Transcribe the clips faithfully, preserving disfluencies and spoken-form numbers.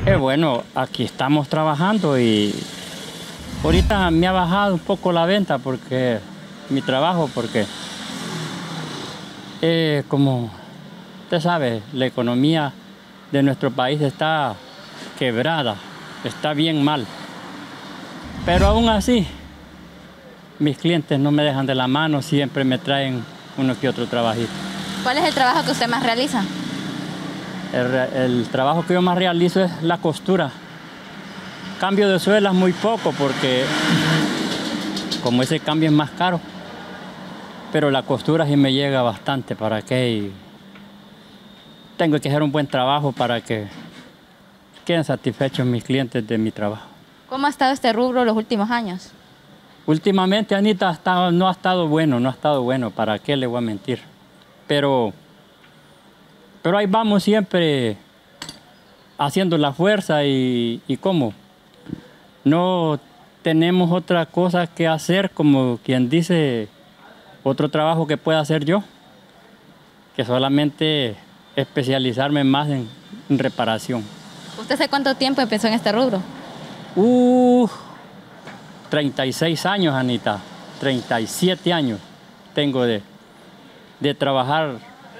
Eh, bueno, aquí estamos trabajando y ahorita me ha bajado un poco la venta porque mi trabajo, porque eh, como usted sabe, la economía de nuestro país está quebrada, está bien mal. Pero aún así, mis clientes no me dejan de la mano, siempre me traen uno que otro trabajito. ¿Cuál es el trabajo que usted más realiza? El, el trabajo que yo más realizo es la costura. Cambio de suelas muy poco porque como ese cambio es más caro, pero la costura sí me llega bastante. ¿Para qué? Y tengo que hacer un buen trabajo para que queden satisfechos mis clientes de mi trabajo. ¿Cómo ha estado este rubro los últimos años? Últimamente, Anita, ha estado, no ha estado bueno, no ha estado bueno. ¿Para qué le voy a mentir? Pero, pero ahí vamos siempre haciendo la fuerza y, y ¿cómo? No tenemos otra cosa que hacer, como quien dice, otro trabajo que pueda hacer yo, que solamente especializarme más en, en reparación. ¿Usted hace cuánto tiempo empezó en este rubro? Uh, treinta y seis años, Anita, treinta y siete años tengo de, de trabajar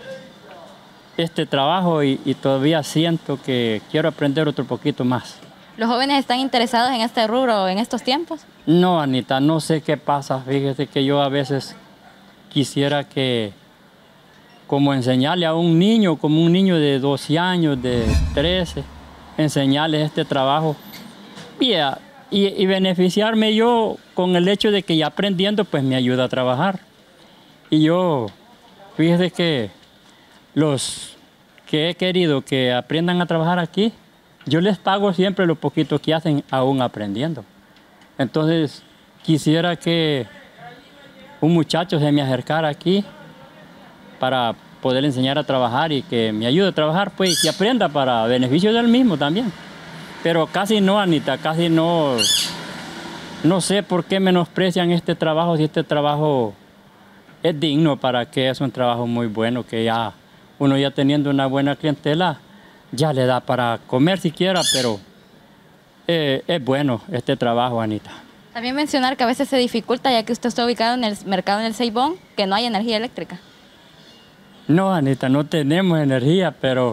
este trabajo y, y todavía siento que quiero aprender otro poquito más. ¿Los jóvenes están interesados en este rubro en estos tiempos? No, Anita, no sé qué pasa. Fíjese que yo a veces quisiera que, como enseñarle a un niño, como un niño de doce años, de trece, enseñarles este trabajo y, y, y beneficiarme yo con el hecho de que ya aprendiendo, pues me ayuda a trabajar. Y yo, fíjese que los que he querido que aprendan a trabajar aquí, yo les pago siempre lo poquito que hacen aún aprendiendo. Entonces, quisiera que un muchacho se me acercara aquí para poder enseñar a trabajar y que me ayude a trabajar, pues, y aprenda para beneficio del mismo también. Pero casi no, Anita, casi no, no sé por qué menosprecian este trabajo, si este trabajo es digno, para que es un trabajo muy bueno, que ya uno ya teniendo una buena clientela, ya le da para comer siquiera, pero eh, es bueno este trabajo, Anita. También mencionar que a veces se dificulta, ya que usted está ubicado en el mercado en el Ceibón, que no hay energía eléctrica. No, Anita, no tenemos energía, pero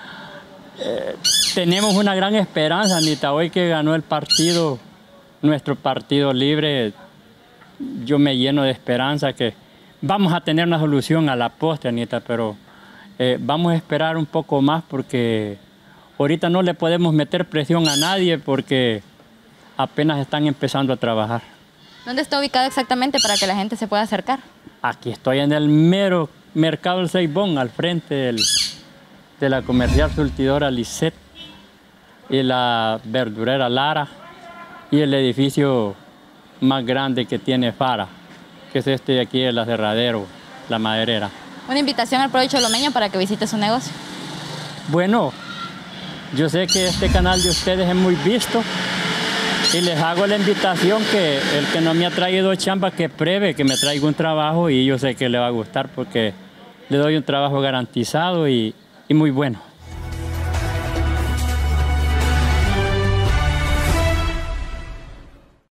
eh, tenemos una gran esperanza, Anita. Hoy que ganó el partido, nuestro partido libre, yo me lleno de esperanza que vamos a tener una solución a la postre, Anita, pero Eh, vamos a esperar un poco más porque ahorita no le podemos meter presión a nadie porque apenas están empezando a trabajar. ¿Dónde está ubicado exactamente para que la gente se pueda acercar? Aquí estoy en el mero mercado del Ceibón, al frente del, de la comercial surtidora Lisset y la verdurera Lara y el edificio más grande que tiene Fara, que es este de aquí, el aserradero, la maderera. Una invitación al pueblo cholomeño para que visite su negocio. Bueno, yo sé que este canal de ustedes es muy visto y les hago la invitación que el que no me ha traído chamba, que pruebe, que me traiga un trabajo y yo sé que le va a gustar porque le doy un trabajo garantizado y, y muy bueno.